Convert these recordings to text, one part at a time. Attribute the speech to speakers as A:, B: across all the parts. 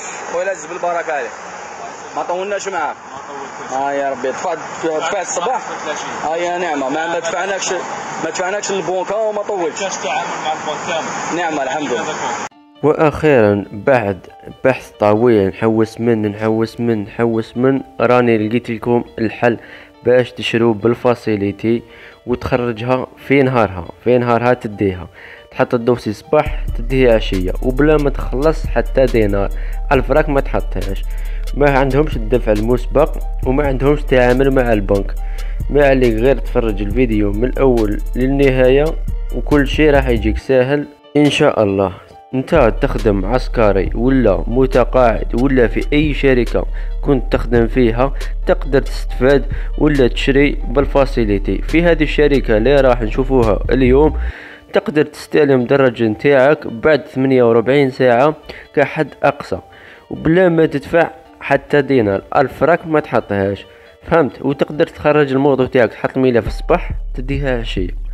A: ويلا جزب البركه عليك. ما طولناش معاك. يا ربي دفعت الصباح. يا نعمه ما دفعناكش للبنكه وما طولتش.
B: كاش تعامل مع البنك كامل.
A: نعمه الحمد لله.
C: واخيرا بعد بحث طويل نحوس من راني لقيت لكم الحل باش تشرو بالفاسيليتي وتخرجها في نهارها تديها، تحط الدوسي صباح تديه عشية وبلا ما تخلص حتى دينار. الفراك ما تحطهاش، ما عندهمش الدفع المسبق وما عندهمش تعامل مع البنك. ما عليك غير تفرج الفيديو من الاول للنهاية وكل شيء راح يجيك سهل ان شاء الله. انت تخدم عسكري ولا متقاعد ولا في اي شركة كنت تخدم فيها تقدر تستفاد ولا تشري بالفاسيليتي. في هذه الشركة اللي راح نشوفوها اليوم تقدر تستلم درجة نتاعك بعد 48 ساعة كحد اقصى وبلا ما تدفع حتى دينار. الفراك ما تحطهاش، فهمت؟ وتقدر تخرج الموضوع تاعك، تحط الملف الصباح تديها عشية.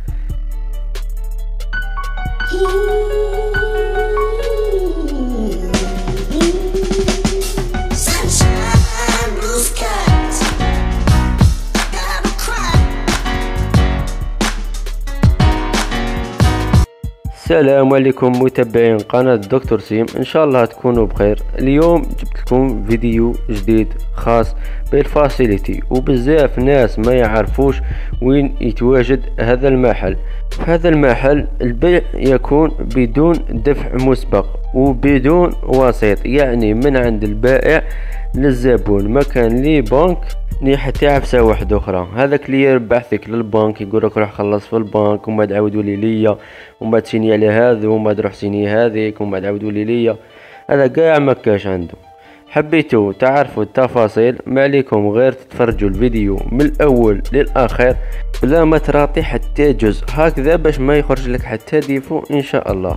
C: السلام عليكم متابعين قناة دكتور سيم، ان شاء الله تكونوا بخير. اليوم جبت لكم فيديو جديد خاص بالفاسيليتي وبزاف ناس ما يعرفوش وين يتواجد هذا المحل. في هذا المحل البيع يكون بدون دفع مسبق وبدون وسيط، يعني من عند البائع للزبون، ما كان لي بنك ني حتى عفسه واحده اخرى. هذاك اللي يبعثك للبنك يقولك روح خلص في البنك وما تعاودوا ليا وما تسيني على هذا وما تروح سيني هذيك وما تعاودوا ليا، هذا كاع ما كاش عنده. حبيتوا تعرفوا التفاصيل ما عليكم غير تتفرجوا الفيديو من الاول للاخير بلا ما تراطي حتى جزء هكذا باش ما يخرج لك حتى ديفو ان شاء الله.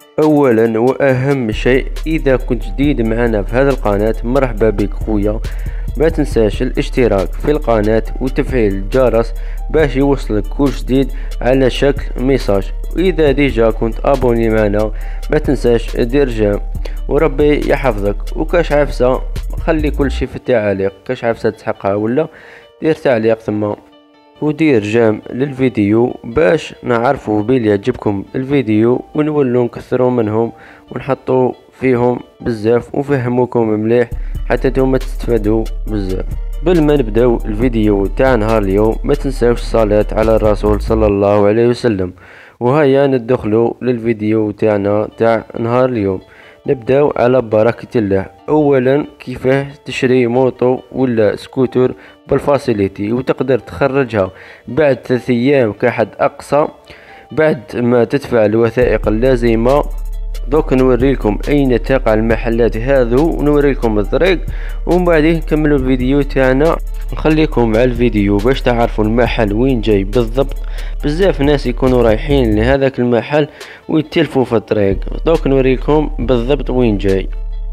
C: اولا واهم شيء، اذا كنت جديد معنا في هذا القناة مرحبا بك خويا، ما تنساش الاشتراك في القناة وتفعيل الجرس باش يوصلك كل جديد على شكل ميساج. واذا ديجا كنت ابوني معنا ما تنساش دير جيم وربي يحفظك. وكاش عفسة خلي كل شيء في التعاليق، كاش عفسة تحقها ولا دير تعليق ثم ودير جيم للفيديو باش نعرفوا بلي يعجبكم الفيديو ونولوا نكثروا منهم ونحطوا فيهم بزاف ونفهموكم مليح حتى نتوما تستفادوا بزاف. قبل ما نبداو الفيديو تاع نهار اليوم ما تنساوش الصلاة على الرسول صلى الله عليه وسلم. وهيا ندخلوا للفيديو تاعنا تاع نهار اليوم. نبداو على بركة الله. اولا كيفاه تشري موطو ولا سكوتر بالفاسيليتي وتقدر تخرجها بعد 3 ايام كحد اقصى بعد ما تدفع الوثائق اللازمة. دوك نوريلكم اين تقع المحلات هذو ونوريلكم الطريق ومن بعد نكملوا الفيديو تاعنا. نخليكم مع الفيديو باش تعرفوا المحل وين جاي بالضبط. بزاف ناس يكونوا رايحين لهذاك المحل ويتلفوا في الطريق، دوك نوريكم بالضبط وين جاي.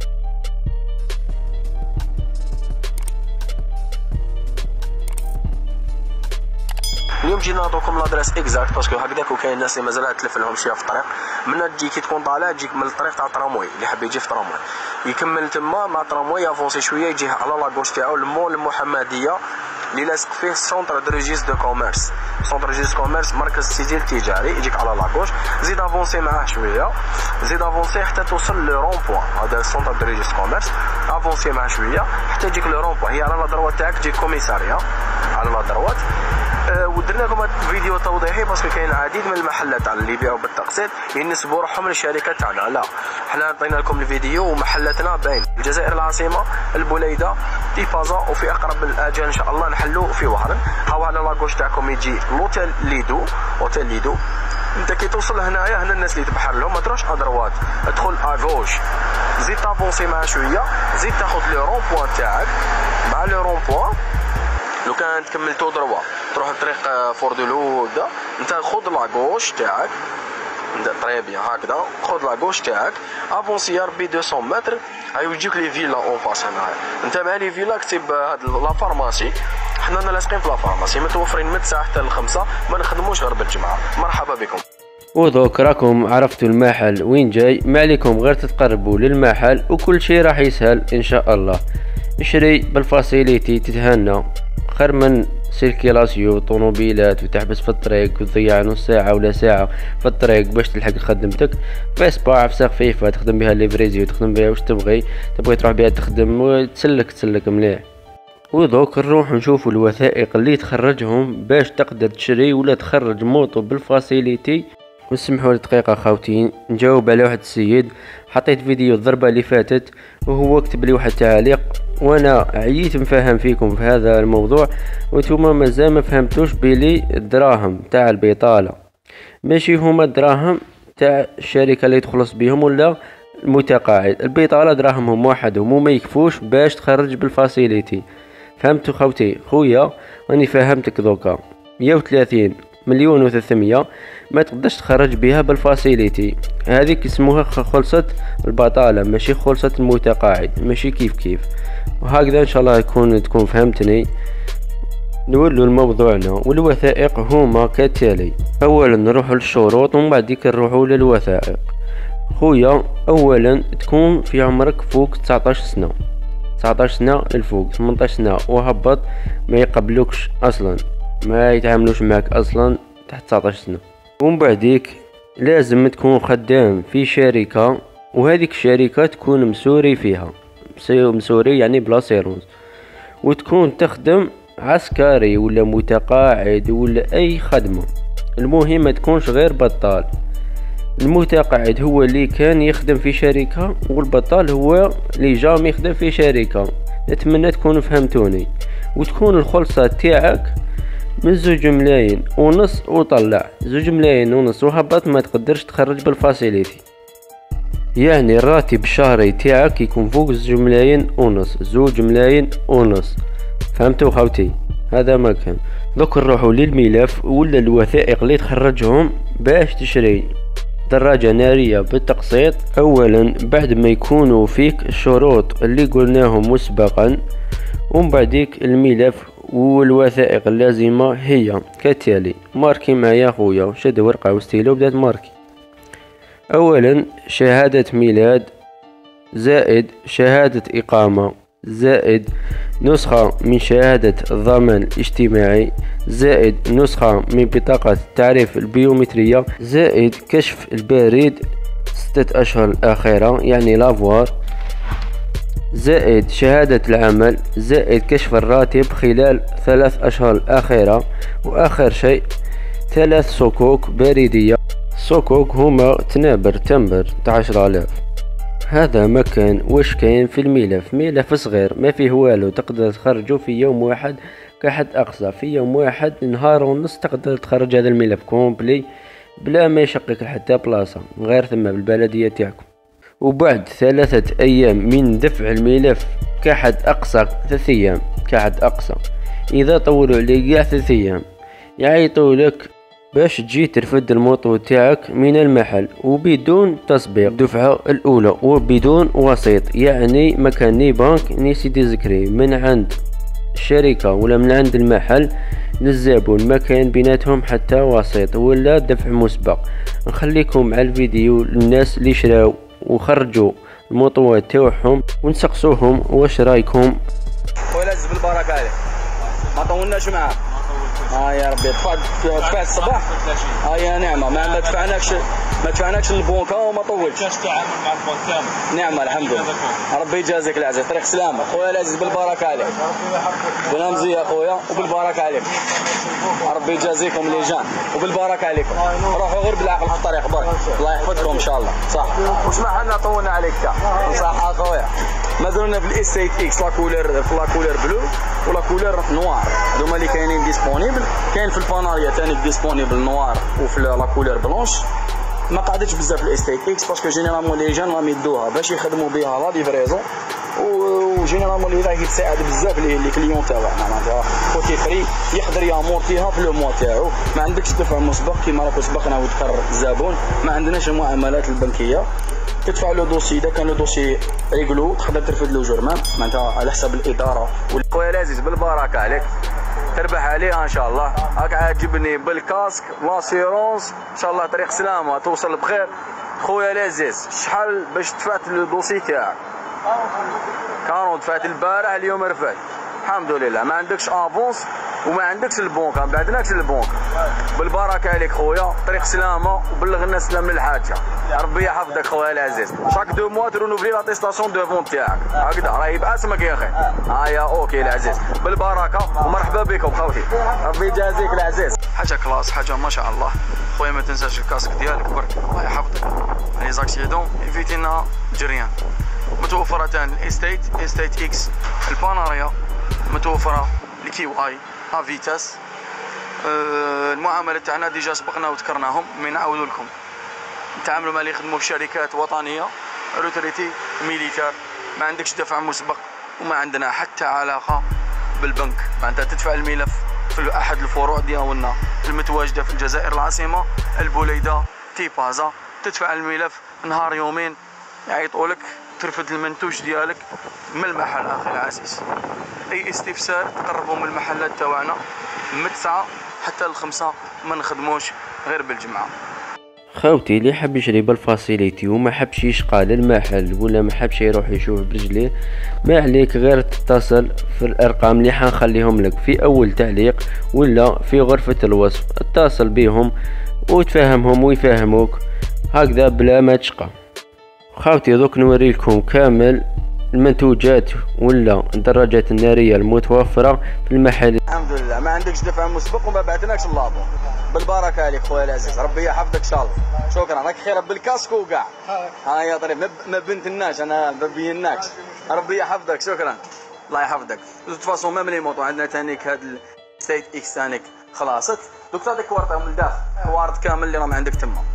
A: اليوم جينا نعطوكم لادريس اكزاكت باسكو هكذاك وكاين الناس اللي مازال تلف لهم شويه في الطريق. من تجي كي تكون طالع تجيك من الطريق تاع التراموي، اللي حاب يجي في التراموي يكمل تما مع التراموي يافونسي شويه يجي على لاكوش تاعو المول المحمديه اللي لاصق فيه سونتر دو ريجيس دو كوميرس. سونتر ريجيس كوميرس مركز التسجيل التجاري يجيك على لاكوش. زيد افونسي معاه شويه، زيد افونسي حتى توصل لو رون بوين. هذا سونتر دو ريجيس كوميرس افونسي معاه شويه حتى يجيك لو رون بوين. هي على لا دروات تاعك تجي كوميساريا على لا دروات. ودرنا لكم هذا الفيديو توضيحي باسكو كاين العديد من المحلات اللي يبيعوا بالتقسيط ينسبوا روحهم للشركه تاعنا. لا، حنا عطينا لكم الفيديو ومحلاتنا باين الجزائر العاصمه، البوليده، تيفازا، وفي اقرب الاجال ان شاء الله نحلوا في وهران. هاو على لاكوش تاعكم يجي لوتيل ليدو، اوتيل ليدو. انت كي توصل هنايا هنا الناس اللي تبحر لهم ما تروحش ادروات، ادخل افوش، زيد تافونسي معاه شويه، زيد تاخذ لو رون بوين تاعك. مع لو رون بوين لو كان تكمل تو دروا تروح لطريق فور دو لو هكذا، انت خذ لاكوش تاعك طري بيان هكذا، خذ لاكوش تاعك افونسي يا ربي 200 متر هاي يجيك لي فيلا اون فاس. هنايا انت مع لي فيلا كتب هاد لا فارماسي، حنا لاصقين في لا فارماسي متوفرين من الساعه حتى ل5، ما نخدموش غير بالجمعه. مرحبا بكم.
C: ودوك راكم عرفتوا المحل وين جاي، ما عليكم غير تتقربوا للمحل وكل شيء راح يسهل ان شاء الله. اشري بالفاسيليتي تتهنى، خير من سيركيلاسيو طوموبيلات وتحبس في الطريق وتضيع نص ساعة ولا ساعة في الطريق باش تلحق خدمتك. فيسبا عفسة خفيفة تخدم بها ليفريزيو، تخدم بها واش تبغي تروح بها تخدم وتسلك مليح. ودوك نروح نشوفوا الوثائق اللي تخرجهم باش تقدر تشري ولا تخرج موطو بالفاسيليتي. وسمحوا لي دقيقة خاوتين نجاوب على واحد السيد، حطيت فيديو الضربة اللي فاتت وهو كتب لي واحد التعليق وانا عييت نفهم فيكم في هذا الموضوع وانتوما مازال ما فهمتوش بلي الدراهم تاع البطالة ماشي هما الدراهم تاع الشركة اللي تخلص بهم ولا المتقاعد. البطالة دراهمهم وحدهم وما يكفوش باش تخرج بالفاسيليتي. فهمتوا خوتي؟ خويا راني فهمتك دوكا. 130 مليون و300 ما تقدرش تخرج بها بالفاسيليتي، هذيك اسموها خلصت البطالة ماشي خلصت المتقاعد، ماشي كيف. وهكذا ان شاء الله تكون فهمتني. نولوا لموضوعنا، والوثائق هما كالتالي. اولا نروحوا للشروط ومن بعد ديك نروحوا للوثائق. خويا اولا تكون في عمرك فوق 19 سنة، 19 سنة الفوق، 18 سنة وهبط ما يقبلوكش اصلا، ما يتعاملوش معك اصلا تحت 19 سنة. ومن بعديك لازم تكون خدام في شركة وهذيك الشركة تكون مسوري فيها، مسوري يعني بلا سيرونس، وتكون تخدم عسكري ولا متقاعد ولا اي خدمة، المهم ما تكونش غير بطال. المتقاعد هو اللي كان يخدم في شركة والبطال هو اللي جام يخدم في شركة. نتمنى تكونوا فهمتوني. وتكون الخلصة تاعك من 2 ملايين ونص وطلع، 2 ملايين ونص وهبط ما تقدرش تخرج بالفاسيليتي، يعني الراتب الشهري تاعك يكون فوق 2 ملايين ونص، 2 ملايين ونص. فهمتوا خوتي؟ هذا ما كان. دوك نروحوا للملف ولا الوثائق اللي تخرجهم باش تشري دراجة نارية بالتقسيط. اولا بعد ما يكونوا فيك الشروط اللي قلناهم مسبقا، ومن بعديك الملف والوثائق اللازمة هي كالتالي. ماركي معايا خويا، شد ورقة وستيلو بدات ماركي. اولا شهادة ميلاد زائد شهادة اقامة زائد نسخة من شهادة الضمان الاجتماعي زائد نسخة من بطاقة التعريف البيومترية زائد كشف البريد 6 أشهر الأخيرة يعني لافوار زائد شهادة العمل زائد كشف الراتب خلال 3 أشهر الأخيرة. وآخر شيء 3 صكوك بريدية. صكوك هما تمبر تاع 10,000. هذا ما كان. واش كاين في الملف؟ ملف صغير ما فيه والو، تقدر تخرجه في يوم واحد كحد أقصى، في يوم واحد نهار ونص تقدر تخرج هذا الملف كومبلي بلا ما يشقك حتى بلاصة غير ثم بالبلدية تاعكم. وبعد 3 أيام من دفع الملف كحد أقصى 3 أيام كحد أقصى، إذا طولوا عليك كاع 3 أيام يعيطوا لك باش تجي ترفد الموطو تاعك من المحل وبدون تسبيق الدفعة الأولى وبدون وسيط، يعني ما كان ني بنك ني سيدي زكري من عند الشركة ولا من عند المحل للزبون، ما كان بيناتهم حتى وسيط ولا دفع مسبق. نخليكم مع الفيديو للناس اللي شراو وخرجوا الموطوات تاعهم ونسقسوهم واش رايكم.
A: ولازم بالبركة عليك ما طولناش معاه. يا ربي دفعت الصباح. يا نعمة ما دفعناكش للبنكة وما طولتش.
B: كاش تعامل مع البنك كامل.
A: نعمة الحمد لله. ربي يجازيك العزيز، طريق سلامة خويا العزيز بالبركة عليك. بلا مزية خويا وبالبركة عليك. ربي يجازيكم لي جان وبالبركة عليكم. روحوا غير بالعقل في الطريق برك. الله يحفظكم ان شاء الله. صح. واسمح لنا طولنا عليك تا. صح خويا. مازلنا في الاستيت اكس لا كولور بلو ولا كولور نوار، هذوما اللي كاينين ديسپونيبل. كاين في الباناريا ثاني ديسپونيبل نوار وفي لا كولور بلونش. ما قعدتش بزاف الاستيت اكس باسكو جينيرالمون لي جان راهم يدوها باش يخدموا بها لا ليفريزون، وجينيرالمون اللي راهي تساعد بزاف لي كليون تاعنا معناتها كوتي فري يقدر يامورتيها في لو موا تاعو. ما عندكش دفع مسبق كيما راكو سبقنا وتكرر الزبون، ما عندناش المعاملات البنكيه. تدفع له دوسي، اذا كان له دوسي ريغلو تقدر ترفد له جرمان معناتها على حساب الاداره. خويا العزيز بالبركه عليك.
D: تربح عليها ان شاء الله. راك عاجبني بالكاسك لاسيرونس ان شاء الله، طريق سلامه توصل بخير. خويا العزيز شحال باش دفعت الدوسي تاعك؟ 40 دفعت البارح، اليوم رفعت الحمد لله. ما عندكش افونس وما عندكش البنك، ما بعدناكش البنك. بالبركه عليك خويا، طريق سلامه وبلغ الناس سلام للحاجه. ربي يحفظك خويا العزيز. شاك 2 موا ترونوفلي لاتيستاسيون دو فون تاعك، هكذا راه يبقى اسمك يا اخي. هيا اوكي العزيز، بالبركه ومرحبا بكم خوتي، ربي يجازيك العزيز. حاجه كلاس، حاجه ما شاء الله. خويا ما تنساش الكاسك ديالك برك، الله يحفظك. لي زاكسيدون ايفيتينا جريان. متوفره تاني الاستيت اكس، الباناريا متوفره، الكيو اي ا فيتاس. المعامله تاعنا ديجا سبقنا وذكرناهم، مي نعاود لكم. نتعاملوا مع اللي يخدموا في شركات وطنيه روتريتي ميليتار، ما عندكش دفع مسبق وما عندنا حتى علاقه بالبنك. معناتها تدفع الملف في احد الفروع ديالنا المتواجده في الجزائر العاصمه البوليده تيبازا، تدفع الملف نهار يومين يعيطوا لك ترفد المنتوج ديالك من المحل. اخي العزيز، اي استفسار تقربوا من المحلات تاعنا من 9 حتى ل5، ما نخدموش غير بالجمعه.
C: خوتي اللي حب يشري بالفاسيليتي وما حبش يشقى للمحل ولا ما حبش يروح يشوف برجليه، ما عليك غير تتصل في الارقام اللي حنخليهم لك في اول تعليق ولا في غرفة الوصف. اتصل بيهم وتفهمهم ويفهموك هكذا بلا ما تشقى. خوتي دوك نوريلكم كامل المنتوجات ولا الدراجات النارية المتوفرة في المحل.
D: الحمد لله ما عندكش دفع مسبق وما بعتناكش اللابو. بالبركه عليك خويا العزيز، ربي يحفظك ان شاء الله. شكرا، راك خير بالكاسك وكاع. ها يا طريف ما بنتناش، انا ما بيناكش. ربي يحفظك، شكرا الله يحفظك. دو فاسون ميم لي موطو عندنا تانيك هاد الستيت اكس تانيك خلاصت، دوك هذيك ورطه من الداخل كوارد كامل اللي راهم عندك تما.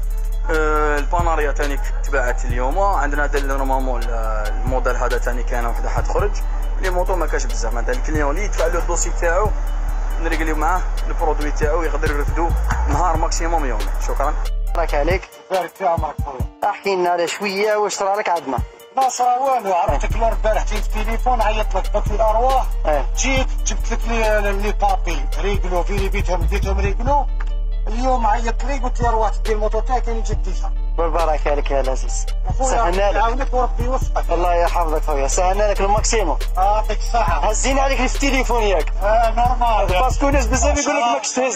D: الباناريا تانيك تباعت اليوم، عندنا هذا نورمالمون الموديل هذا تاني كاينه وحده حتخرج. لي موطو ما كاش بزاف، معناتها الكليون اللي يدفع له الدوسي تاعو نريقليو معاه البرودوي تاعو يقدر يرفدو نهار ماكسيموم يومين. شكرا.
E: بارك عليك.
F: بارك في عمرك خويا.
E: احكي لنا على شويه واش صرا لك عندنا.
F: ما صرا والو، عرفتك البارح جيت في التليفون عيطت لك قلت لي الارواح. جيت جبت لك لي بابي ريقلو في بيتهم ريقلو. اليوم عيطت لي قلت لي ارواح تدي الموتور تاعك راني جبت ديجا.
E: بالبركه عليك يا العزيز، سهلنا لك.
F: يعاونك وربي يوفقك.
E: الله يحفظك خويا، سهلنا لك الماكسيموم.
F: يعطيك الصحة.
E: هزينا عليك في التليفون ياك.
F: نورمال.
E: باسكو ناس بزاف يقول لك ماكش تهز.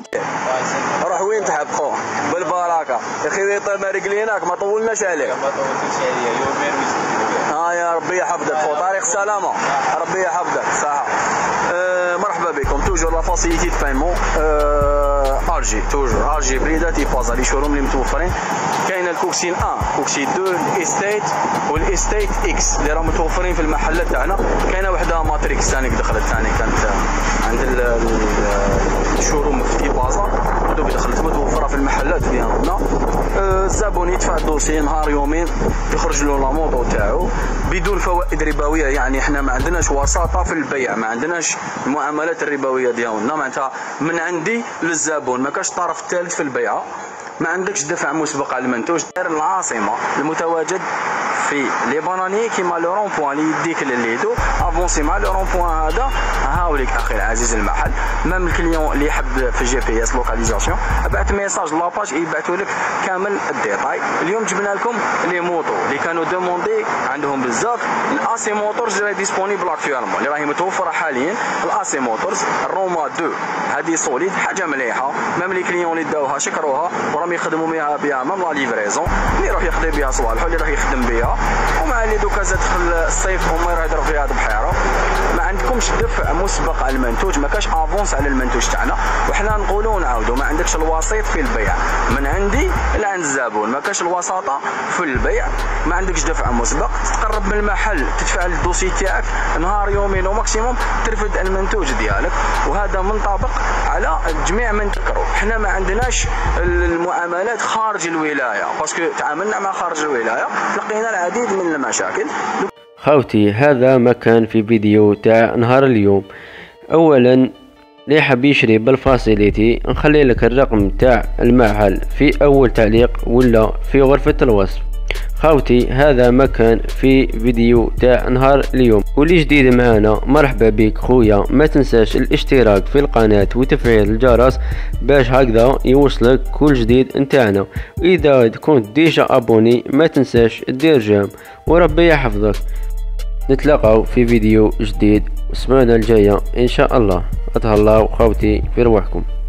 D: روح وين تحب خو بالبركه يا اخي. طيب ما رجليناك ما طولناش عليك.
B: ما طولتش عليا يومين
D: ها يا ربي يحفظك خو، طريق سلامه، ربي يحفظك صحه. مرحبا بكم. توجور لا فاسيليتي دو بايمون ارجي، توجور ارجي بريده تيبازا لي شوروم اللي متوفرين. كاين الكوكسين 1 كوكسين 2 الاستيت والاستيت اكس اللي راهم متوفرين في المحلات تاعنا. كاينه وحده ماتريكس ثاني دخلت ثاني كانت عند الشوروم في تيبازا، ودوك دخلت متوفره في المحلات ديالنا. الزبون يدفع الدوسي نهار يومين يخرج له لا موطو تاعو بدون فوائد ربويه. يعني احنا ما عندناش وساطه في البيع، ما عندناش المعاملات الربويه ديالنا. معناتها من عندي للزبون، ما كاش طرف ثالث في البيعه، ما عندكش دفع مسبق على المنتوج. العاصمه المتواجد في لي باناني كيما لو رون بوان اللي يديك لليدو افونسي مع لو رون بوان هذا. هاوليك اخي العزيز المحل، مام الكليون اللي يحب في جي بي اس لوكاليزاسيون ابعث ميساج لاباج يبعثوا لك كامل الديتاي. اليوم جبنا لكم لي موطو اللي كانوا دوموندي عندهم بزاف. الاسي موتورز اللي ديسپونيبل اكطوالمون اللي راهي متوفره حاليا. الاسي موتورز الروما 2 هذه سوليد، حاجه مليحه. مام لي كليون اللي داوها شكروها وراهم يخدموا بها مام لا ليفريزون، اللي يروح يخدم بها صوالحو اللي يروح يخدم بها. ومع اللي دوكا زاد في الصيف هما يروحوا فيها هاد بحيره. ما عندكمش دفع مسبق على المنتوج، ما كاش افونس على المنتوج تاعنا. وحنا نقولوا ونعاودوا ما عندكش الوسيط في البيع، من عندي لعند الزبون، ما كاش الوساطه في البيع. ما عندكش دفع مسبق، تقرب من المحل تدفع الدوسي تاعك نهار يومين وماكسيموم ترفد المنتوج ديالك. وهذا منطبق على جميع من تكروا. حنا ما عندناش المعاملات خارج الولايه، باسكو تعاملنا مع خارج الولايه لقينا العديد من المشاكل.
C: خوتي هذا ما كان في فيديو تاع نهار اليوم. اولا اللي حاب يشري بالفاسيليتي نخلي لك الرقم تاع المحل في اول تعليق ولا في غرفة الوصف. خاوتي هذا ما كان في فيديو تاع نهار اليوم. واللي جديد معانا مرحبا بك خويا، ما تنساش الاشتراك في القناة وتفعيل الجرس باش هكذا يوصلك كل جديد نتاعنا. واذا كنت ديجا ابوني ما تنساش دير جيم وربي يحفظك. نتلاقاو في فيديو جديد السمانة الجاية ان شاء الله. اتهلاو خوتي في رواحكم.